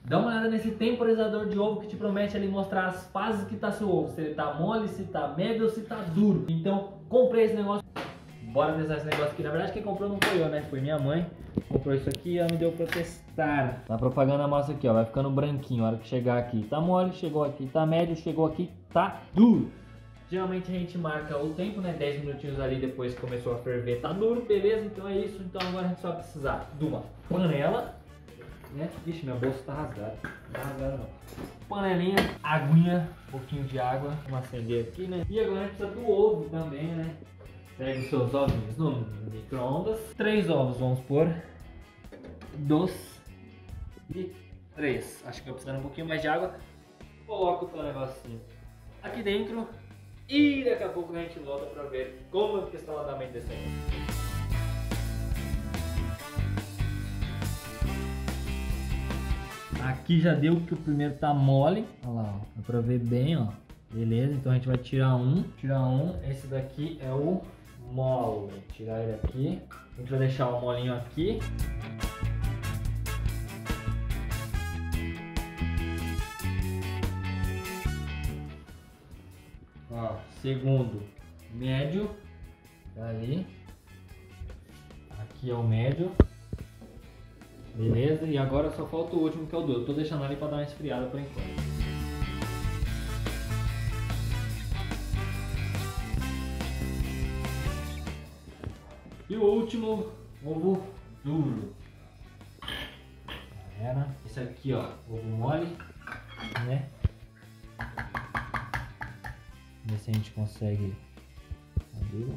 Dá uma olhada nesse temporizador de ovo que te promete ali mostrar as fases que tá seu ovo. Se ele tá mole, se tá médio ou se tá duro. Então, comprei esse negócio. Bora testar esse negócio aqui. Na verdade, quem comprou não foi eu, né? Foi minha mãe. Comprou isso aqui e ela me deu pra testar. Tá propagando a massa aqui, ó. Vai ficando branquinho. A hora que chegar aqui tá mole, chegou aqui tá médio, chegou aqui tá duro. Geralmente a gente marca o tempo, né? 10 minutinhos ali depois que começou a ferver. Tá duro, beleza? Então é isso. Então agora a gente só vai precisar de uma panela, né? Ixi, meu bolso tá rasgado. Não tá rasgado não. Panelinha, aguinha, um pouquinho de água. Vamos acender aqui, né? E agora a gente precisa do ovo também, né? Pega os seus ovinhos no micro-ondas. 3 ovos, vamos pôr. 2 e 3. Acho que eu preciso de um pouquinho mais de água. Coloco o teu negocinho aqui dentro. E daqui a pouco a gente volta pra ver como que está o andamento desse negócio. Aqui já deu que o primeiro tá mole. Olha lá, ó. Dá pra ver bem, ó. Beleza, então a gente vai tirar um. Esse daqui é o mole. Tirar ele aqui. A gente vai deixar o molinho aqui. Ó, segundo, médio. Tá ali. Aqui é o médio. Beleza, e agora só falta o último que é o duro. Eu tô deixando ali pra dar uma esfriada por enquanto. E o último, ovo duro. Galera, esse aqui ó, ovo mole, né? Ver se a gente consegue. Duro.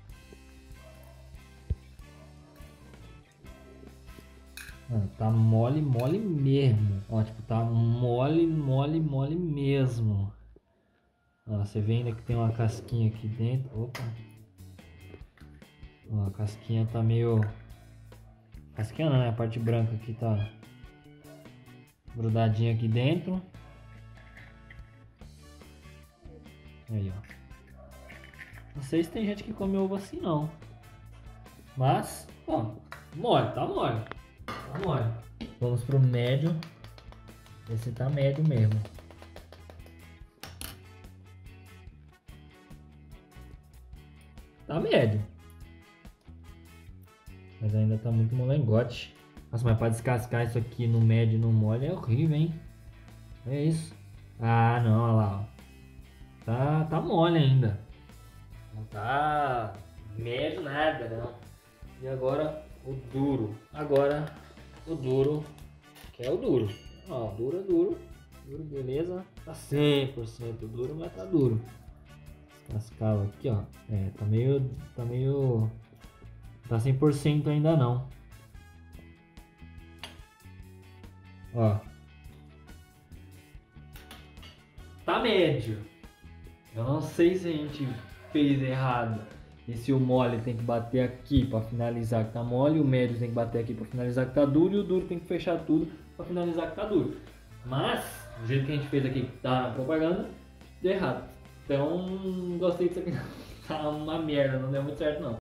Mano, tá mole, mole mesmo. Ó, tipo, tá mole, mole, mole mesmo. Ó, você vê ainda que tem uma casquinha aqui dentro. Opa. Ó, a casquinha tá meio... Casquinha não, né? A parte branca aqui tá grudadinha aqui dentro. Aí, ó. Não sei se tem gente que come ovo assim, não. Mas, ó, mole, tá mole. Tá mole. Vamos pro médio. Esse tá médio mesmo. Tá médio. Mas ainda tá muito molengote. Nossa, mas pra descascar isso aqui no médio e no mole é horrível, hein? É isso. Ah, não, olha lá, ó. Tá mole ainda. Não tá médio nada, não. E agora o duro. Agora o duro, que é o duro. Ó, duro é duro. Duro, beleza. Tá 100% duro, mas tá duro. Descascava aqui, ó. É, tá meio... Tá 100% ainda não. Ó. Tá médio. Eu não sei se a gente fez errado. E se o mole tem que bater aqui para finalizar que tá mole, o médio tem que bater aqui para finalizar que tá duro, e o duro tem que fechar tudo para finalizar que tá duro. Mas, do jeito que a gente fez aqui, tá na propaganda, deu errado. Então, gostei disso aqui. Tá uma merda, não deu muito certo não.